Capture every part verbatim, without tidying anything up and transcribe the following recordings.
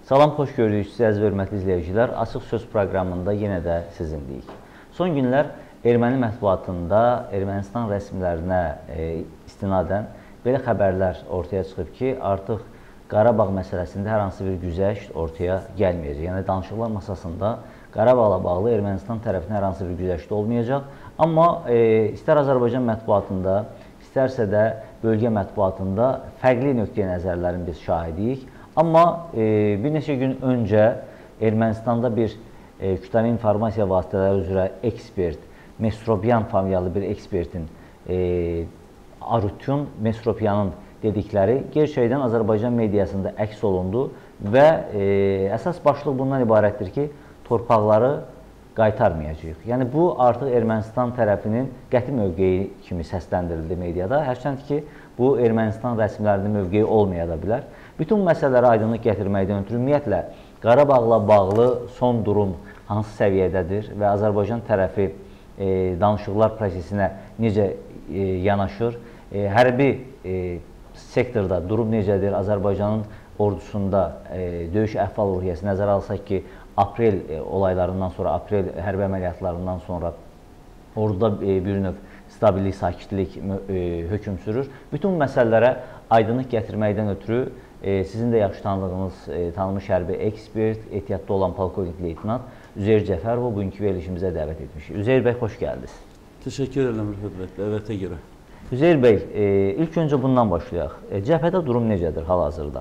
Salam, xoş gördük sizi əziz və hörmətli izləyicilər. Açıq Söz proqramında yenə də sizinləyik. Son günlər erməni mətbuatında Ermənistan rəsmilərinə e, istinadən belə xəbərlər ortaya çıxıb ki, artıq Qarabağ məsələsində hər hansı bir güzəşt ortaya gəlməyəcək. Yəni, danışıqlar masasında Qarabağla bağlı Ermənistan tərəfindən hər hansı bir güzəşt olmayacaq. Amma e, istər Azərbaycan mətbuatında, istərsə də bölgə mətbuatında fərqli nöqteyi nəzərlərin biz şahidiyik. Amma e, bir neçə gün öncə Ermənistanda bir e, kütləvi informasiya vasitələri üzrə ekspert, Mesropyan familiyalı bir ekspertin, e, Arutyun Mesropyanın dedikləri gerçəkdən Azərbaycan mediasında əks olundu və e, əsas başlıq bundan ibarətdir ki, torpaqları qaytarmayacaq. Yəni, bu artıq Ermənistan tərəfinin qəti mövqeyi kimi səsləndirildi mediada. Hərçənd ki, bu Ermənistan rəsmilərinin mövqeyi olmaya da bilər. Bütün məsələlərə aydınlıq gətirməkdən ötürü ümumiyyətlə Qarabağla bağlı son durum hansı səviyyədədir və Azərbaycan tərəfi e, danışıqlar prosesinə necə e, yanaşır, e, hərbi e, sektorda durum necədir, Azərbaycanın ordusunda e, döyüş əhval-ruhiyyəsi nəzərə alsaq ki, aprel e, olaylarından sonra, aprel hərbi əməliyyatlarından sonra orduda e, bir növ stabillik, sakitlik e, hökm sürür. Bütün məsələlərə aydınlıq gətirməkdən ötürü e, sizin də yaxşı tanıdığınız, e, tanınmış hərbi ekspert, ehtiyatda olan polkovnik leytenant Üzeyir Cəfərov bugünkü verilişimizə dəvət etmişik. Üzeyir bəy, xoş gəldiniz. Təşəkkür edirəm Rüfət bəy, dəvətə görə. Üzeyir bəy, e, ilk öncə bundan başlayaq. E, cəbhədə durum necədir hal-hazırda?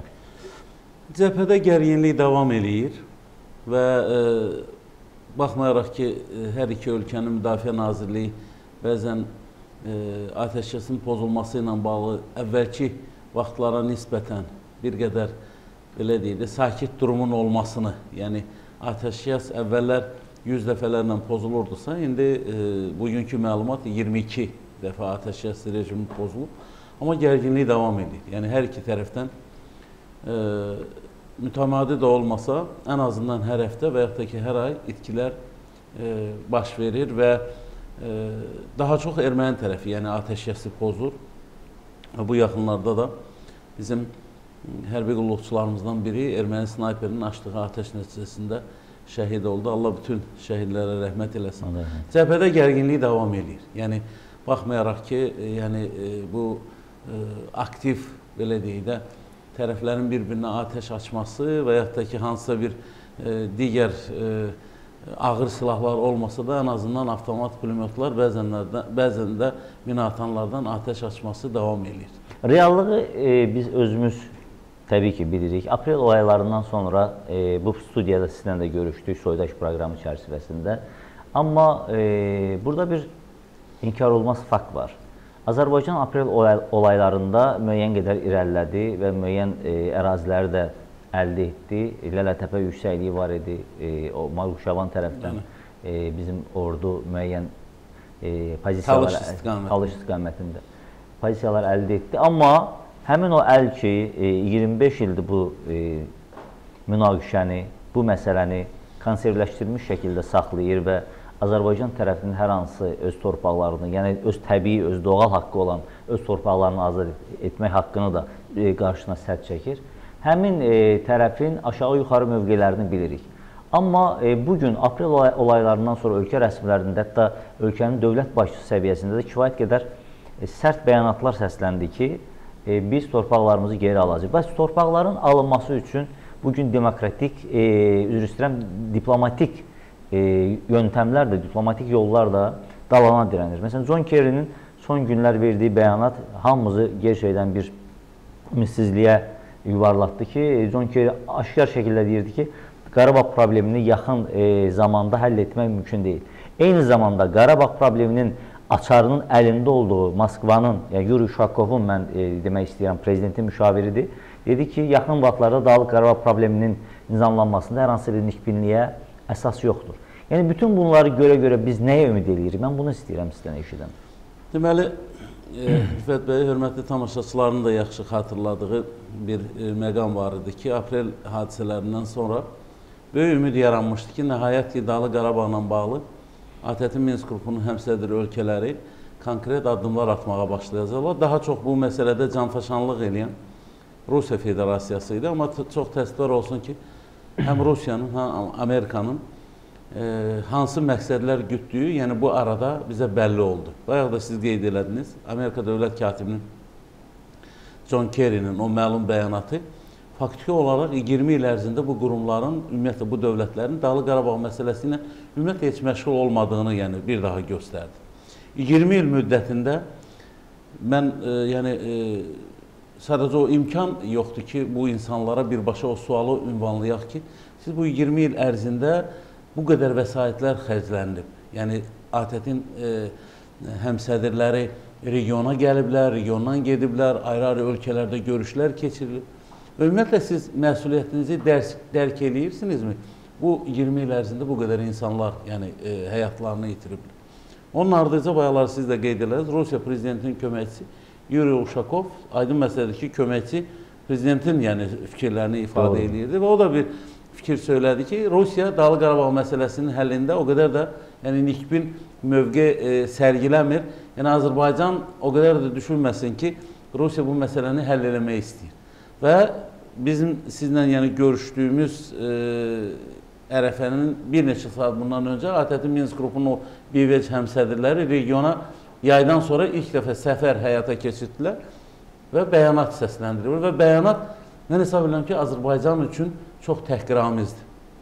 Cəbhədə gərginlik davam eləyir və e, baxmayaraq ki, hər iki ölkənin Müdafiə Nazirliyi bəzən e, atəşkəsin pozulması ilə bağlı əvvəlki vaxtlara nisbətən bir qədər belə deyək də sakit durumun olmasını, yəni atəşkəs əvvəllər yüz dəfələrlə pozulurdusa, indi e, bugünkü məlumat iyirmi iki dəfə atəşkəs rejimi pozulub, amma gərginlik davam edir. Yəni hər iki tərəfdən e, mütəmadi də olmasa, ən azından hər həftə və yaxud da ki, hər ay itkilər e, baş verir və e, daha çox erməni tərəfi, yəni atəşkəsi pozur. Bu yaxınlarda da bizim hərbi qulluqçularımızdan biri erməni snayperinin açdığı atəş nəticəsində şəhid oldu. Allah bütün şəhidlərə rəhmət eləsin. Cəbhədə gərginlik davam edir. Yəni, baxmayaraq ki, yəni, bu aktiv, belə deyək də, tərəflərin bir-birinə atəş açması və yaxud da ki, hansısa bir digər ağır silahlar olmasa da, ən azından avtomat pulemyotlar bəzən də minatanlardan atəş açması davam edir. Reallığı e, biz özümüz təbii ki bilirik. Aprel olaylarından sonra e, bu studiyada sizlə də görüşdük Soydaş proqramı çərçivəsində. Amma e, burada bir inkar olmaz fakt var. Azərbaycan aprel olay olaylarında müəyyən qədər irəlilədi və müəyyən e, əraziləri də əldə etdi. Lələtəpə yüksəkliyi var idi. E, o Maruşavan tərəfdən e, bizim ordu müəyyən e, pozisiyalar Talış istiqamətində pozisiyalar əldə etdi. Amma həmin o əl ki, e, iyirmi beş ildir bu e, münaqişəni, bu məsələni konservləşdirilmiş şəkildə saxlayır və Azərbaycan tərəfinin hər hansı öz torpaqlarını, yəni öz təbii, öz doğal haqqı olan öz torpaqlarını azad etmək haqqını da e, qarşısına sədd çəkir. Həmin e, tərəfin aşağı-yuxarı mövqelərini bilirik. Amma e, bugün aprel olay olaylarından sonra ölkə rəsmilərində, hətta ölkənin dövlət başçısı səviyyəsində də kifayət qədər e, sərt bəyanatlar səsləndi ki, e, biz torpaqlarımızı geri alacaq. Bəs torpaqların alınması üçün bugün demokratik, e, üzr istəyirəm, diplomatik e, yöntəmlər də, diplomatik yollar da dalana dirənir. Məsələn, John Kerry'nin son günlər verdiyi bəyanat hamımızı gerçəkdən bir ümitsizliyə yuvarlatdı ki, John Kerry aşkar şəkildə deyirdi ki, Qarabağ problemini yaxın e, zamanda həll etmək mümkün deyil. Eyni zamanda Qarabağ probleminin açarının əlində olduğu Moskvanın, yəni Yuri Uşakovun, mən e, demək istəyirəm, prezidentin müşaviridir, dedi ki, yaxın vaxtlarda Dağlıq Qarabağ probleminin nizamlanmasında hər hansı bir nikbinliyə əsas yoxdur. Yəni, bütün bunları görə-görə biz nəyə ümid edirik? Mən bunu istəyirəm sizdən eşidən. Deməli, Rüfət bəy, hörmətli tamaşaçıların da yaxşı xatırladığı bir e, məqam var idi ki, aprel hadisələrindən sonra böyük ümid yaranmışdı ki, nəhayət ki, Dağlıq Qarabağla bağlı A T T Minsk qrupunun həmsədr ölkələri konkret addımlar atmağa başlayacaqlar. Daha çox bu məsələdə canfəşanlıq edən Rusiya Federasiyası idi, amma çox təəssüflər olsun ki, həm Rusiyanın, həm Amerikanın e, hansı məqsədlər gütdüyü, yəni bu arada bizə bəlli oldu. Bayaq da siz qeyd elədiniz, Amerika Dövlət Katibinin John Kerry'nin o məlum bəyanatı faktiki olaraq iyirmi il ərzində bu qurumların, ümumiyyətlə bu dövlətlərin Dağlıq Qarabağ məsələsi ilə ümumiyyətlə heç məşğul olmadığını yəni bir daha göstərdi. iyirmi il müddətində mən e, yəni e, sadəcə o imkan yoxdur ki, bu insanlara birbaşa o sualı ünvanlayaq ki, siz bu iyirmi il ərzində bu qədər vəsaitlər xərclənilib. Yəni ATƏT-in e, həmsədrləri regiona gəliblər, regiondan gediblər, ayrı-ayrı ölkələrdə görüşlər keçirilib. Ümumiyyətlə siz məsuliyyətinizi dərs, dərk eləyirsinizmi? Bu iyirmi il ərzində bu qədər insanlar yəni, e, həyatlarını itiriblər. Onun ardınca bayaqlar siz də qeyd edərsiniz, Rusiya prezidentinin köməkçisi Yuri Uşakov aydın məsələdir ki, köməkçi prezidentin yəni, fikirlərini ifadə Doğru. edirdi və o da bir fikir söylədi ki, Rusiya Dağlıq Qarabağ məsələsinin həllində o qədər də yəni, nikbin mövqe e, sərgiləmir. Yəni Azərbaycan o qədər də düşünməsin ki, Rusiya bu məsələni həll eləmək istəyir. Və bizim sizlə yəni, görüşdüyümüz e, ərəfənin bir neçə saat bundan öncə ATƏT-in Minsk qrupunun o B V C həmsədrləri regiona yaydan sonra ilk dəfə səfər həyata keçirdilər və bəyanat səsləndirir. Və bəyanat, mən hesab edirəm ki, Azərbaycan üçün çox təhqiramizdir.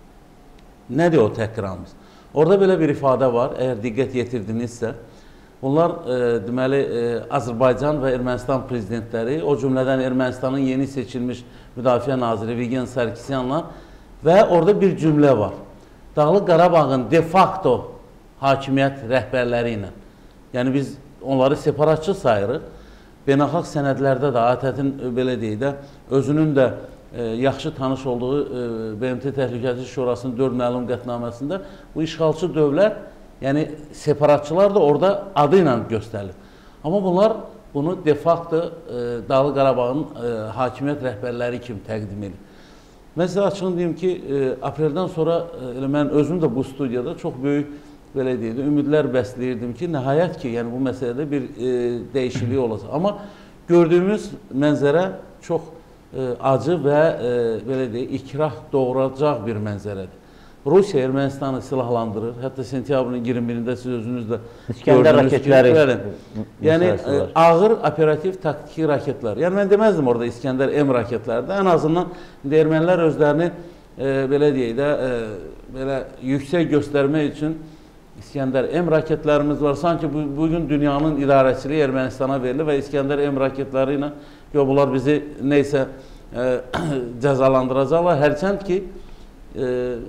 Nədir o təhqiramiz? Orada belə bir ifadə var, əgər diqqət yetirdinizsə, bunlar e, deməli e, Azərbaycan və Ermənistan prezidentləri, o cümlədən Ermənistanın yeni seçilmiş Müdafiə Naziri Vigen Sarkisyanla və orada bir cümlə var. Dağlıq Qarabağın de facto hakimiyyət rəhbərləri ilə. Yəni biz onları separatçı sayırıq. Beynəlxalq sənədlərdə də ATƏT-in belə deyək də özünün də e, yaxşı tanış olduğu e, B M T Təhlükəsizlik Şurasının dörd məlum qətnaməsində bu işğalçı dövlət, yəni separatçılar da orada adı ilə göstərilir. Amma bunlar bunu de facto e, Dağlıq Qarabağın e, hakimiyyət rəhbərləri kimi təqdim edir. Mən sizə açığını deyim ki, e, apreldən sonra e, elə mən özüm də bu studiyada çox böyük belə deyildi, ümidlər bəsləyirdim ki, nəhayət ki, yəni bu məsələdə bir e, dəyişiklik olacaq. Amma gördüyümüz mənzərə çox e, acı və e, belə deyək, ikrah doğuracaq bir mənzərədir. Rusiya Ermənistanı silahlandırır. Hətta sentyabrın iyirmi birində siz özünüz də İskəndər raketləri. Yəni e, ağır operativ taktiki raketlər. Yəni mən deməzdim orada İskəndər M raketlərdə. Ən azından ermənilər özlərini e, belə deyək də e, belə yüksək göstərmək üçün İskəndər M raketlərimiz var. Sanki bu, bugün dünyanın idarəçiliyi Ermənistana verilir və İskəndər M raketləri ilə yox, bunlar bizi neysə e, cəzalandıracaqlar. Hərçənd ki, e,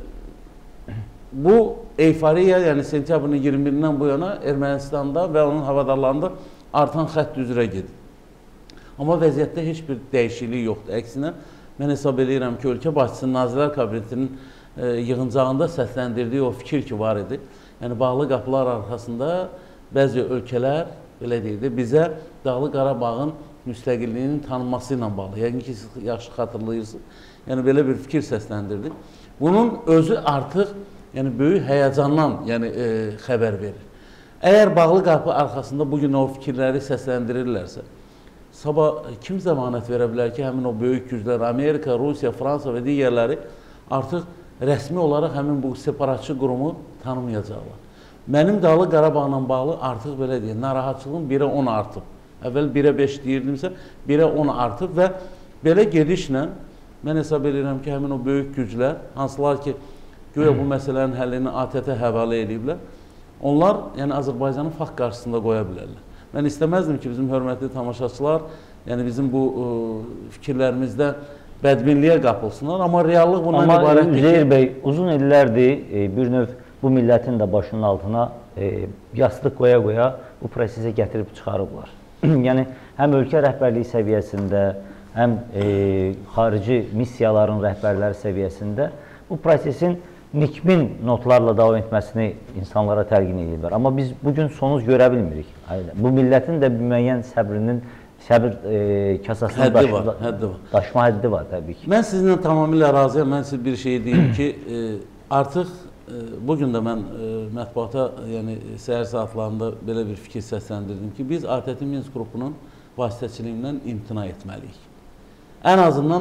bu euforiya, yəni sentyabrın iyirmi birindən bu yana Ermənistanda və onun havadarlarında artan xətt üzrə gedir. Amma vəziyyətdə heç bir dəyişiklik yoxdur. Əksinə, mən hesab edirəm ki, ölkə başçısının Nazirlər Kabinetinin e, yığıncağında səsləndirdiyi o fikir ki, var idi. Yəni, bağlı qapılar arxasında bəzi ölkələr, belə deyildi, bizə Dağlıq Qarabağın müstəqilliyinin tanınması ilə bağlı. Yəni ki, siz yaxşı xatırlayırsınız. Yəni, belə bir fikir səsləndirdik. Bunun özü artıq yəni, böyük həyəcandan yəni, e, xəbər verir. Əgər bağlı qapı arxasında bugün o fikirləri səsləndirirlərsə, sabah kim zəmanət verə bilər ki, həmin o böyük güclər, Amerika, Rusiya, Fransa və digərləri artıq rəsmi olaraq həmin bu separatçı qurumu tanımayacaqlar. Mənim Dağlıq Qarabağla bağlı artıq belə deyil, narahatçılığım birə on artıb. Əvvəl birə beş deyirdimsə, birə on artıb və belə gedişlə mən hesab edirəm ki, həmin o böyük güclər, hansılar ki, güya bu məsələnin həllini ATƏT-ə həvalə ediblər, onlar yəni Azərbaycanın fakt qarşısında qoya bilərlər. Mən istəməzdim ki, bizim hörmətli tamaşaçılar, yəni bizim bu ə, fikirlərimizdə bədbinliyə qapılsınlar, amma reallıq bundan amma ibarətdir ki... Üzeyir bəy, uzun illərdir e, bir növ bu millətin də başının altına e, yastıq qoya-qoya bu prosesə gətirib çıxarıblar. Yəni, həm ölkə rəhbərliyi səviyyəsində, həm e, xarici missiyaların rəhbərləri səviyyəsində bu prosesin nikbin notlarla davam etməsini insanlara təlqin edirlər. Amma biz bugün sonuc görə bilmirik. Bu millətin də bir müəyyən səbrinin, səbir e, kasasına həddi daşma, var, həddi var. daşma həddi var təbii ki. Mən sizinlə tamamilə razıyam. Mən sizə bir şey deyim ki, e, artıq e, bugün də mən e, mətbuata, yəni səhər saatlarında belə bir fikir səsləndirdim ki, biz ATƏT-in Minsk qrupunun vasitəçiliyindən imtina etməliyik. Ən azından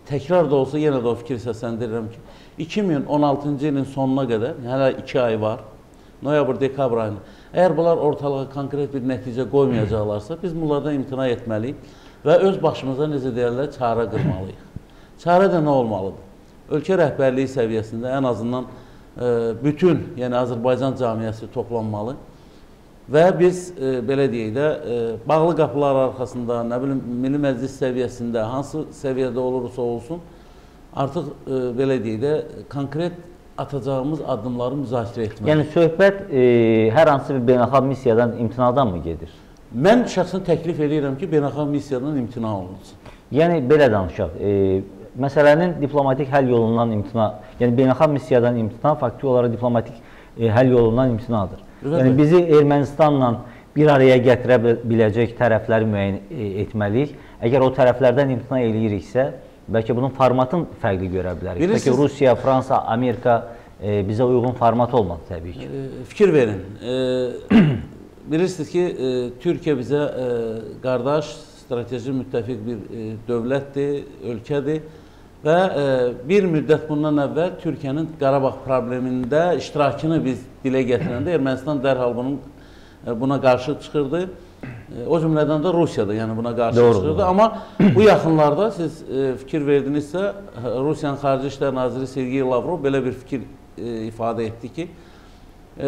təkrar da olsa yenə də o fikri səsləndirirəm ki, iki min on altıncı ilin sonuna qədər, hələ iki ay var, noyabr, dekabr ayında, əgər bunlar ortalığa konkret bir nəticə qoymayacaqlarsa, biz bunlardan imtina etməliyik və öz başımıza necə deyərlər, çarə qırmalıyıq. Çarə də nə olmalıdır? Ölkə rəhbərliyi səviyyəsində ən azından e, bütün, yəni Azərbaycan camiyyəsi toplanmalı və biz e, belə deyək də e, bağlı qapılar arxasında, nə bilim, Milli Məclis səviyyəsində, hansı səviyyədə olursa olsun, artıq e, belə deyək də konkret atacağımız addımları müzakirə etməliyik. Yəni söhbət e, hər hansı bir beynəlxalq missiyadan imtinadan mı gedir? Mən şəxsən təklif edirəm ki, beynəlxalq missiyadan imtina olunsun. Yəni belə danışaq, e, məsələnin diplomatik həll yolundan imtina, yəni beynəlxalq missiyadan imtina faktiki olaraq diplomatik e, həll yolundan imtinadır. Evet, yəni bizi Ermənistanla bir araya gətirə biləcək tərəfləri müəyyən e, etməliyik. Əgər o tərəflərdən imtina eləyiriksə, bəlkə bunun formatını fərqli görə bilərik. Bilirsiniz, bəlkə Rusiya, Fransa, Amerika e, bizə uyğun format olmadı təbii ki. E, fikir verin. E, bilirsiniz ki, e, Türkiyə bizə e, qardaş, strateji müttəfiq bir e, dövlətdir, ölkədir və e, bir müddət bundan əvvəl Türkiyənin Qarabağ problemində iştirakını biz dilə gətirəndə Ermənistan dərhal bunun, e, buna qarşı çıxırdı. E, o cümlədən də Rusiya da yəni buna qarşı Doğru, çıxırdı. Doğru. Amma bu yaxınlarda siz e, fikir verdinizsə, Rusiyanın Xarici İşlər Naziri Sergey Lavrov belə bir fikir e, ifadə etdi ki, e,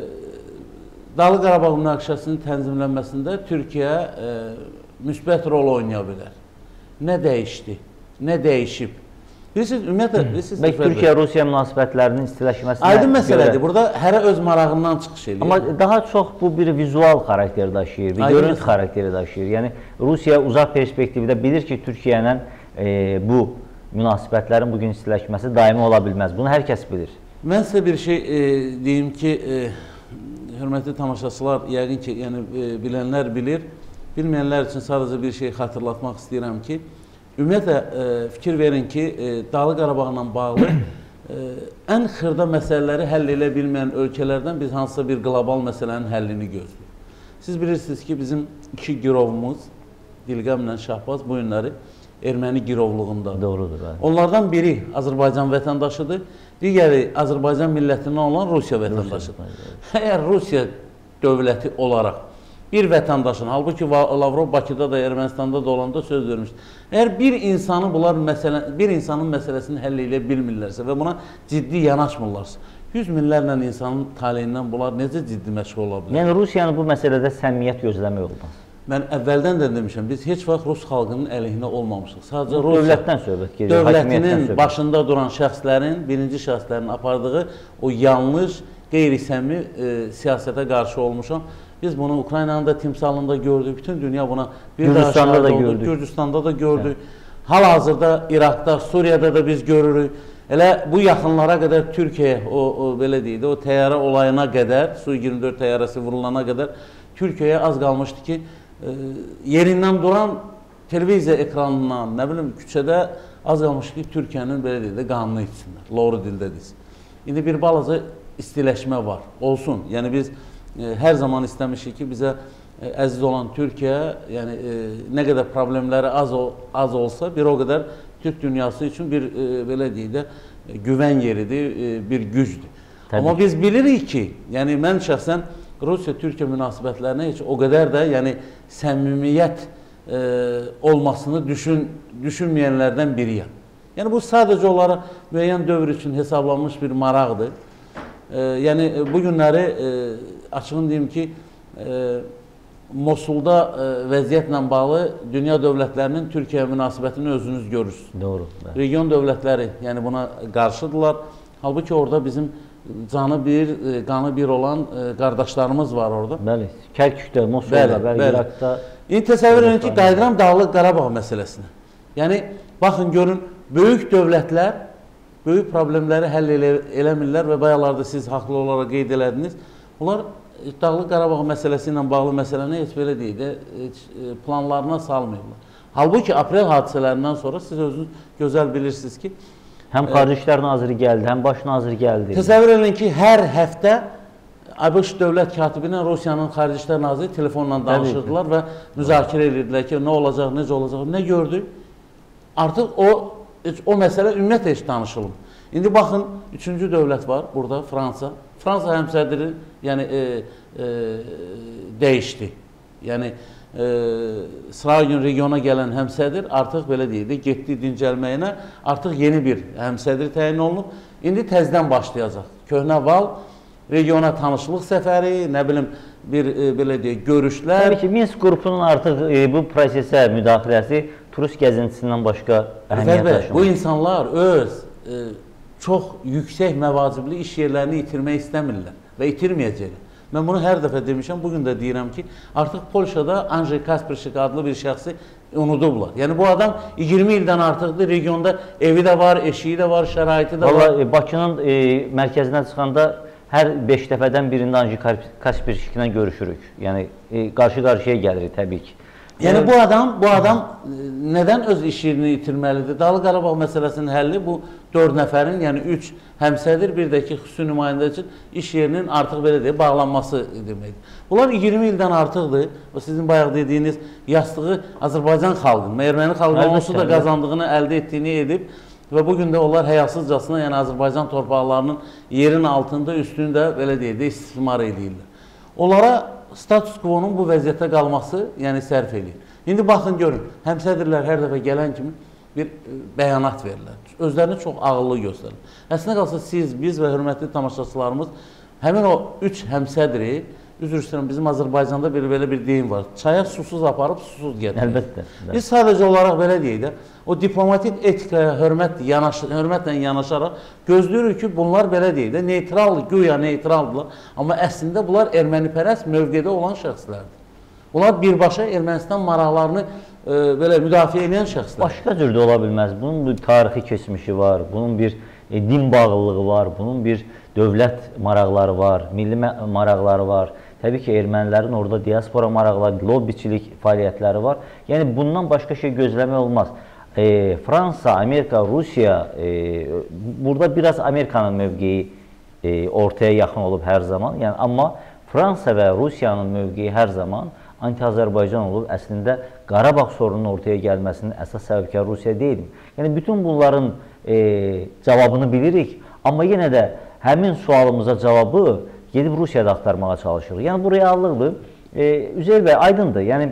Dağlıq Qarabağ münaqişəsinin tənzimlənməsində Türkiyə e, müsbət rol oynaya bilər. Nə dəyişdi? Nə dəyişib? Bilirsiniz, ümumiyyətlə, bilirsiniz, Bəlkə Türkiyə-Rusiya münasibətlərinin istiləşməsinə aydın məsələdir. Burada hərə öz marağından çıxış edir. Amma daha çox bu bir vizual xarakteri daşıyır, bir görüntü xarakteri daşıyır. Yəni, Rusiya uzaq perspektivdə bilir ki, Türkiyə ilə e, bu münasibətlərin bugün istiləşməsi daimi ola bilməz. Bunu hər kəs bilir. Mən sizə bir şey e, deyim ki, e, hörmətli tamaşaçılar, yəqin ki, yəni, e, bilənlər bilir. Bilməyənlər üçün sadəcə bir şey xatırlatmaq istəyirəm ki, ümumiyyətlə e, fikir verin ki, e, Dağlıq Qarabağla bağlı e, ən xırda məsələləri həll elə bilməyən ölkələrdən biz hansısa bir qlobal məsələnin həllini gözləyir. Siz bilirsiniz ki, bizim iki girovumuz, Dilqəmlə Şahbaz bu günləri erməni girovluğundadır. Doğrudur. Bəli. Onlardan biri Azərbaycan vətəndaşıdır, digəri Azərbaycan millətindən olan Rusiya vətəndaşıdır. Əgər Rusiya dövləti olaraq bir vətəndaşın, halbuki Lavrov Bakıda da, Ermənistanda da olanda söz vermişdir. Əgər bir insanı bunlar məsələ, bir insanın məsələsini həll edə bilmirlərsə və buna ciddi yanaşmırlarsa, yüz minlərlə insanın taleyindən bunlar necə ciddi məşğul ola bilər? Yəni Rusiyanın bu məsələdə səmimiyyət gözləmək olmaz. Mən əvvəldən də demişəm, biz heç vaxt Rus xalqının əleyhinə olmamışıq. Sadəcə Rusiya dövlətdən söhbət gedir, dövlətinin başında duran şəxslərin, birinci şəxslərin apardığı o yanlış, qeyri-səmimi e, siyasətə qarşı olmuşam. Biz bunu Ukraynanın da timsalında gördük, bütün dünya buna bir daha şahid oldu, Gürcüstanda da gördük. Hal-hazırda İraqda, Suriyada da biz görürük. Elə bu yaxınlara qədər Türkiyə, o, o belə deyildi, o təyyarə olayına qədər, Su iyirmi dörd təyyarəsi vurulana qədər Türkiyəyə az qalmışdı ki, e, yerindən duran televiziya ekranından, nə bilim, küçədə az qalmışdı ki, Türkiyənin belə deyildi, qanını içsinlər, loru dildə desin. İndi bir balaca istiləşmə var, olsun. Yəni biz hər zaman istəmişik ki, bizə e, əziz olan Türkiyə, yəni e, nə qədər problemləri az, o, az olsa, bir o qədər Türk dünyası üçün bir e, belə deyək də e, güvən yeridir, e, bir gücdür. Təbii Amma ki. Biz bilirik ki, yəni mən şəxsən Rusiya-Türkiyə münasibətlərinə heç o qədər də yəni səmimiyyət e, olmasını düşün, düşünməyənlərdən biriyəm. Yəni bu sadəcə olaraq müəyyən dövr üçün hesablanmış bir maraqdır. E, yəni bu günləri e, açığın deyim ki, e, Mosulda e, vəziyyətlə bağlı dünya dövlətlərinin Türkiyə münasibətini özünüz görürsünüz. Doğru. Bəli. Region dövlətləri yəni buna qarşıdırlar. Halbuki orada bizim canı bir, e, qanı bir olan e, qardaşlarımız var orada. Bəli. Kərkükdə, Mosulda, bəli, bəli, İraqda. İndi təsəvvür edin ki, qayıdıram Dağlıq Qarabağ məsələsinə. Yəni, baxın, görün, böyük dövlətlər böyük problemləri həll elə, eləmirlər və bayaqlarda siz haqlı olaraq qeyd elədiniz. Onlar Dağlıq Qarabağ məsələsi ilə bağlı məsələni heç belə deyil də, heç planlarına salmıyorlar. Halbuki aprel hadisələrindən sonra siz özünüz gözəl bilirsiniz ki, həm Xarici İşlər Naziri gəldi, həm Baş Naziri gəldi. Təsəvvür edin ki, hər həftə ABŞ dövlət katibi ilə Rusiyanın Xarici İşlər Naziri telefonla danışırdılar və müzakirə edirdilər ki, nə olacaq, necə olacaq, nə gördük? Artıq o heç o məsələ ümumiyyətlə heç danışılmır. İndi baxın, üçüncü dövlət var burada, Fransa. Fransa həmsədri yəni, e, e, dəyişdi. Yəni, e, sıra gün regiona gələn həmsədir artıq belə deyildi, getdi dincəlməyinə, artıq yeni bir həmsədri təyin olunub. İndi təzdən başlayacaq. Köhnə val, regiona tanışlıq səfəri, nə bilim, bir e, belə deyək, görüşlər. Təbii ki, Minsk qrupunun artıq e, bu prosesə müdaxiləsi turist gəzintisindən başqa əhəmiyyət daşımır. Bu insanlar öz e, çox yüksək məvacibli iş yerlərini itirmək istəmirlər və itirməyəcəklər. Mən bunu hər dəfə demişəm, bugün də deyirəm ki, artıq Polşada Andrzej Kasprzyk adlı bir şəxsi unudublar. Yəni bu adam iyirmi ildən artıqdır, regionda evi də var, eşiyi də var, şəraiti də var. Vallahi Bakının e, mərkəzindən çıxanda hər beş dəfədən birində Andrzej Kasprzyk-ilə görüşürük. Yəni e, qarşı-qarşıya gəlirik təbii ki. Yəni bu adam, bu adam nədən öz iş yerini itirməlidir? Dağlıq Qarabağ məsələsinin həlli bu dörd nəfərin, yəni üç həmsədir, bir də ki, xüsusi nümayəndə üçün iş yerinin artıq belə deyək, bağlanması deməkdir. Bunlar iyirmi ildən artıqdır. O sizin bayaq dediyiniz yastığı Azərbaycan xalqının, erməni xalqının onsuz da qazandığını, əldə etdiyini edib və bugün də onlar həyasızcasına, yəni Azərbaycan torpaqlarının yerin altında, üstündə belə deyək də istismar edirlər. Onlara status quo-nun bu vəziyyətə qalması, yəni sərf edir. İndi baxın, görün, həmsədirlər hər dəfə gələn kimi bir bəyanat verirlər. Özlərini çox ağıllı göstərir. Əslində qalsa siz, biz və hörmətli tamaşaçılarımız həmin o üç həmsədiri, üzr istəyirəm, bizim Azərbaycanda bir belə bir deyim var. Çaya susuz aparıb, susuz gətirir. Əlbəttə. Biz sadəcə olaraq belə deyək də, o diplomatik etikaya hörmət, yanaş, hörmətlə yanaşaraq gözləyirik ki, bunlar belə deyək də, neytraldır, güya neytraldırlar. Amma əslində bunlar ermənipərəst mövqedə olan şəxslərdir. Bunlar birbaşa Ermənistan maraqlarını e, belə müdafiə edən şəxslər. Başqa cür də ola bilməz. Bunun bir tarixi keçmişi var, bunun bir e, din bağlılığı var, bunun bir dövlət maraqları var, milli maraqları var. Təbii ki, ermənilərin orada diaspora maraqları, lobbiçilik fəaliyyətləri var. Yəni, bundan başqa şey gözləmək olmaz. E, Fransa, Amerika, Rusiya, e, burada biraz Amerikanın mövqeyi e, ortaya yaxın olub hər zaman. Yəni, amma Fransa və Rusiyanın mövqeyi hər zaman anti-Azərbaycan olub. Əslində, Qarabağ sorununun ortaya gəlməsinin əsas səbəbkar Rusiya deyil. Yəni, bütün bunların e, cavabını bilirik. Amma yenə də həmin sualımıza cavabı gedib Rusiyada axtarmağa çalışırıq. Yəni, bu reallıqdır. E, Üzeyir bəy, aydındır. Yəni,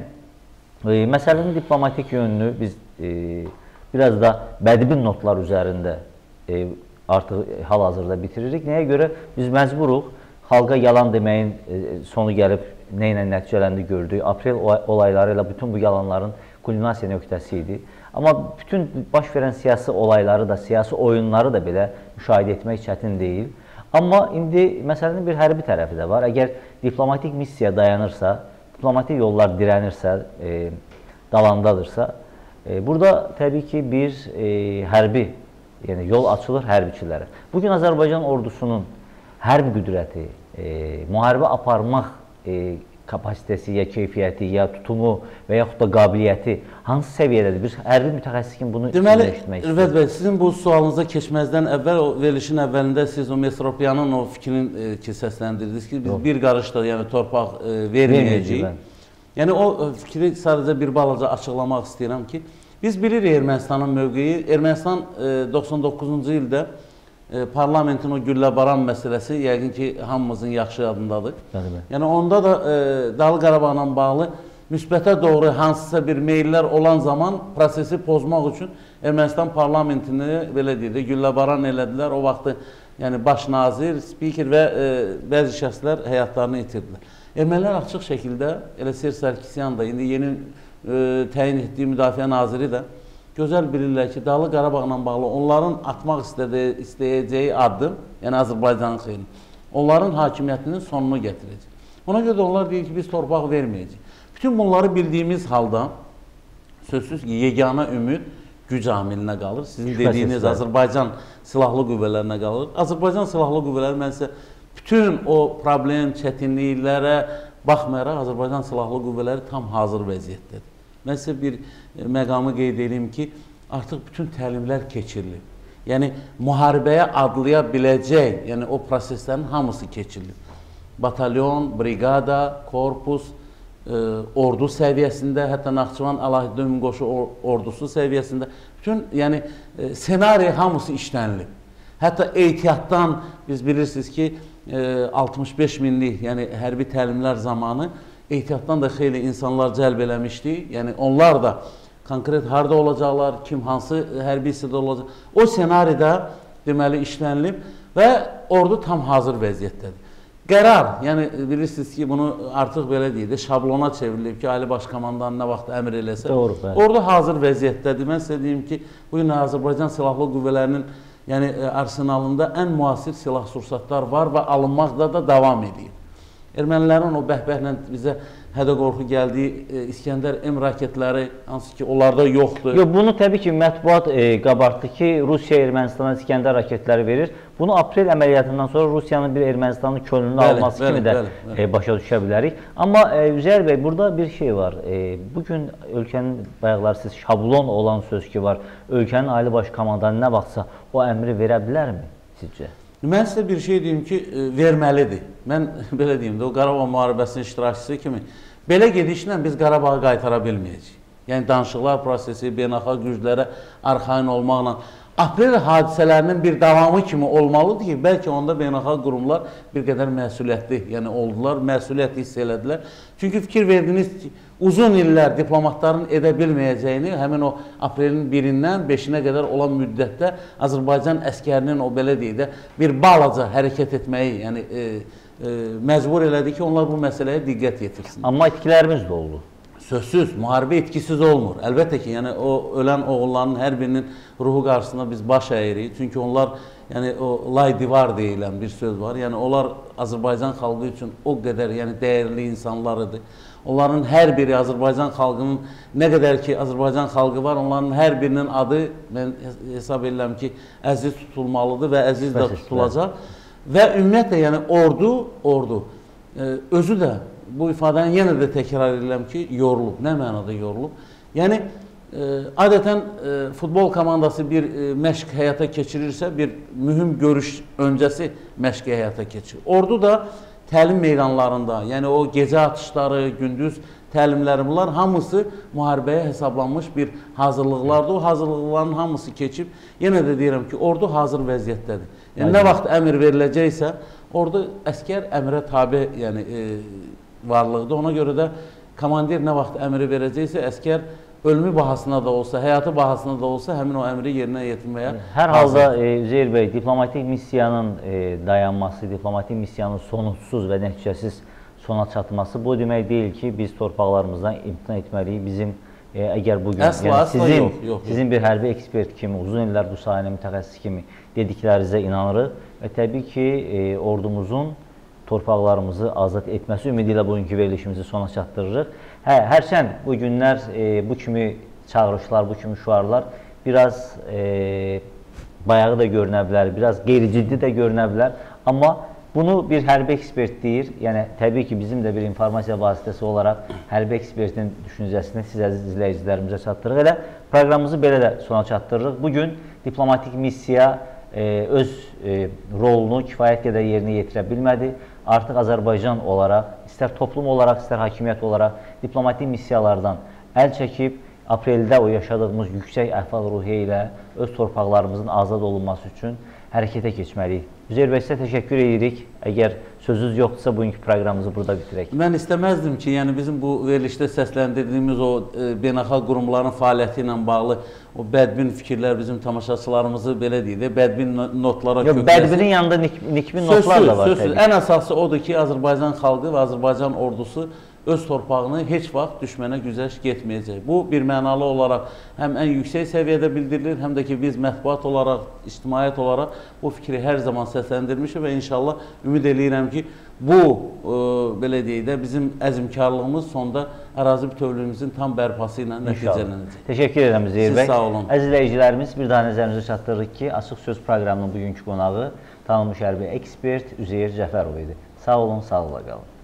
e, məsələnin diplomatik yönünü biz e, biraz da bədbin notlar üzərində e, artıq hal-hazırda bitiririk. Nəyə görə? Biz məcburuq. Xalqa yalan deməyin e, sonu gəlib nə ilə nəticələndi gördük. Aprel olayları ilə bütün bu yalanların kulminasiya nöqtəsi idi. Amma bütün baş verən siyasi olayları da, siyasi oyunları da belə müşahidə etmək çətin deyil. Amma indi məsələnin bir hərbi tərəfi də var. Əgər diplomatik missiya dayanırsa, diplomatik yollar dirənirsə, e, dalandadırsa, e, burada təbii ki bir e, hərbi, yəni yol açılır hərbiçilərə. Bugün Azərbaycan ordusunun hərbi qüdrəti, e, müharibə aparmaq e, kapasitesi, ya keyfiyyəti, ya tutumu və yaxud da qabiliyyəti hansı səviyyədədir? Bir hərbi mütəxəssis kimi bunu deməli, eşitmək istiyorum. Ülfət bəy, sizin bu sualınıza keçməzdən əvvəl o verilişin əvvəlində siz o Mesropiyanın o fikrini e, ki, səsləndirdiniz ki, biz Yok. bir qarış da yəni, torpaq e, verməyəcəyik. Yəni o fikri sadəcə bir balaca açıqlamaq istəyirəm ki, biz bilirik Ermənistanın mövqeyi. Ermənistan e, doxsan doqquzuncu ildə E, parlamentin o gülləbaran məsələsi yəqin ki, hamımızın yaxşı yadındadır. Bəli, yəni onda da e, Dağlıq Qarabağla bağlı müsbətə doğru hansısa bir meyllər olan zaman prosesi pozmaq üçün Ermənistan parlamentini belə deyək də gülləbaran elədilər. O vaxtı yəni baş nazir, spiker və e, bəzi şəxslər həyatlarını itirdilər. Ermənilər açıq şəkildə, elə Ser Sarkisyan da, indi yeni e, təyin etdiyi müdafiə naziri də gözəl bilirlər ki, Dağlıq Qarabağla bağlı onların atmaq istədiyi, istəyəcəyi addım, yəni Azərbaycanın xeyrini, onların hakimiyyətinin sonunu gətirəcək. Ona görə də onlar deyir ki, biz torpaq verməyəcəyik. Bütün bunları bildiyimiz halda, sözsüz ki, yeganə ümid güc amilinə qalır. Sizin Şübhəsiz dediyiniz də. Azərbaycan silahlı qüvvələrinə qalır. Azərbaycan silahlı qüvvələri, mən sizə bütün o problem, çətinliklərə baxmayaraq, Azərbaycan silahlı qüvvələri tam hazır vəziyyətdədir. Mən sizə bir məqamı qeyd edeyim ki, artıq bütün təlimlər keçirilir. Yəni, müharibəyə adlaya biləcək, yəni o proseslərin hamısı keçirilir. Batalyon, brigada, korpus, ordu səviyyəsində, hətta Naxçıvan Əlahiddə Ümumqoşu ordusu səviyyəsində bütün yəni senari hamısı işlənilib. Hətta ehtiyatdan biz bilirsiniz ki, altmış beş minlik, yəni hərbi təlimlər zamanı ehtiyatdan da xeyli insanlar cəlb eləmişdi. Yəni onlar da konkret harda olacaqlar, kim hansı hərbi hissədə olacaq, o senaridə deməli işlənilib və ordu tam hazır vəziyyətdədir. Qərar, yəni bilirsiniz ki, bunu artıq belə deyil də, şablona çevrilib ki, Ali Baş Komandanı nə vaxt əmr eləsə, Doğru, ordu hazır vəziyyətdədir. Mən sizə deyim ki, bu gün Azərbaycan Silahlı Qüvvələrinin yəni arsenalında ən müasir silah sursatlar var və alınmaqda da davam edir. Ermənilərin o bəhbəhlə bizə hədə-qorxu gəldiyi İskəndər M raketləri, hansı ki, onlarda yoxdur. Yox, bunu təbii ki, mətbuat e, qabartdı ki, Rusiya Ermənistana İskəndər raketləri verir. Bunu aprel əməliyyatından sonra Rusiyanın bir Ermənistanın könlünü bəli, alması bəli, kimi də bəli, bəli. E, başa düşə bilərik. Amma e, Üzeyir bəy, burada bir şey var. E, bugün ölkənin, bayaqlar siz şablon olan söz ki var, ölkənin Ali Baş Komandanı nə vaxtsa o əmri verə bilərmi sizcə? Mən sizə bir şey deyim ki, verməlidir. Mən belə deyim də, o Qarabağ müharibəsinin iştirakçısı kimi, belə gedişlə biz Qarabağı qaytara bilməyəcəyik. Yəni, danışıqlar prosesi, beynəlxalq güclərə arxain olmaqla, aprel hadisələrinin bir davamı kimi olmalıdır ki, bəlkə onda beynəlxalq qurumlar bir qədər məsuliyyətli, yəni oldular, məsuliyyət hiss elədilər. Çünki fikir verdiniz ki, uzun illər diplomatların edə bilməyəcəyini, həmin o aprelin birindən beşinə qədər olan müddətdə Azərbaycan əskərinin o belə deyək də bir balaca hərəkət etməyi, yəni e, e, məcbur elədi ki, onlar bu məsələyə diqqət yetirsin. Amma etkilərimiz də oldu. Sözsüz, müharibə etkisiz olmur. Əlbəttə ki, yəni o ölən oğulların hər birinin ruhu qarşısında biz baş əyirik. Çünki onlar, yəni o lay divar deyilən bir söz var. Yəni onlar Azərbaycan xalqı üçün o qədər yəni dəyərli insanlar idi. Onların hər biri Azərbaycan xalqının, nə qədər ki Azərbaycan xalqı var, onların hər birinin adı, mən hesab edirəm ki, əziz tutulmalıdır və əziz də tutulacaq. Və ümumiyyətlə, yəni ordu, ordu özü də, bu ifadəni yenə də təkrar edirəm ki, yorulub. Nə mənada yorulub? Yəni, e, adətən e, futbol komandası bir e, məşq həyata keçirirsə, bir mühüm görüş öncəsi məşq həyata keçirir. Ordu da təlim meydanlarında, yəni o gecə atışları, gündüz təlimləri, bunlar hamısı müharibəyə hesablanmış bir hazırlıqlardır. O hazırlıqların hamısı keçib, yenə də deyirəm ki, ordu hazır vəziyyətdədir. Yəni, nə vaxt əmr veriləcəksə, ordu əskər əmrə tabi, yəni, e, varlıqdır. Ona görə də komandir nə vaxt əmri verəcəksə, əskər ölümü bahasına da olsa, həyatı bahasına da olsa həmin o əmri yerinə yetirməyə Hər halda e, Üzeyir bəy, diplomatik missiyanın e, dayanması, diplomatik missiyanın sonuçsuz və nəticəsiz sona çatması bu demək deyil ki, biz torpaqlarımızdan imtina etməliyik. Bizim e, əgər bugün əsla, yəni, əsla sizin, yox, yox, sizin bir hərbi ekspert kimi, uzun illər bu sahənin mütəxəssisi kimi dediklərinizə inanırıq və təbii ki, e, ordumuzun torpaqlarımızı azad etməsi ümidi ilə bugünkü verilişimizi sona çatdırırıq. Hə, hərçənd bu günlər e, bu kimi çağırışlar, bu kimi şüarlar biraz e, bayağı da görünə bilər, biraz qeyri-ciddi də görünə bilər. Amma bunu bir hərbi ekspert deyir. Yəni, təbii ki, bizim də bir informasiya vasitəsi olaraq hərbi ekspertin düşüncəsini siz əziz izləyicilərimizə çatdırırıq. Elə proqramımızı belə də sona çatdırırıq. Bugün diplomatik missiya e, öz e, rolunu kifayət qədər yerinə yetirə bilmədi. Artıq Azərbaycan olaraq, istər toplum olaraq, istər hakimiyyət olaraq diplomatik missiyalardan əl çəkib, apreldə o yaşadığımız yüksək əhval-ruhiyyə ilə öz torpaqlarımızın azad olunması üçün hərəkətə keçməliyik. Üzeyir bəy, sizə təşəkkür edirik. Əgər sözünüz yoxdursa, bugünkü proqramımızı burada bitirək. Mən istəməzdim ki, yəni bizim bu verilişdə səsləndirdiyimiz o e, beynəlxalq qurumların fəaliyyəti ilə bağlı o bədbin fikirlər bizim tamaşaçılarımızı belə deyil də, bədbin notlara Yox, kökləsin. Bədbinin yanında nik nikbin notlar da var. Sözsüz, sözsüz. Ən əsası odur ki, Azərbaycan xalqı və Azərbaycan ordusu öz torpağını heç vaxt düşmənə güzəşt getməyəcək. Bu, bir mənalı olaraq həm ən yüksək səviyyədə bildirilir, həm də ki, biz mətbuat olaraq, ictimaiyyət olaraq bu fikri hər zaman səsləndirmişik və inşallah ümid edirəm ki, bu, e, belə deyək də, bizim əzmkarlığımız sonda ərazi bütövlüyümüzün tam bərpası ilə nəticələnəcək. Təşəkkür edirəm Üzeyir bəy. Siz sağ olun. Əziz izləyicilərimiz, bir daha nəzərinizə çatdırırıq ki, Açıq Söz proqramının bugünkü qonağı tanınmış hərbi ekspert Üzeyir Cəfərov idi. Sağ olun, sağlıqla qalın.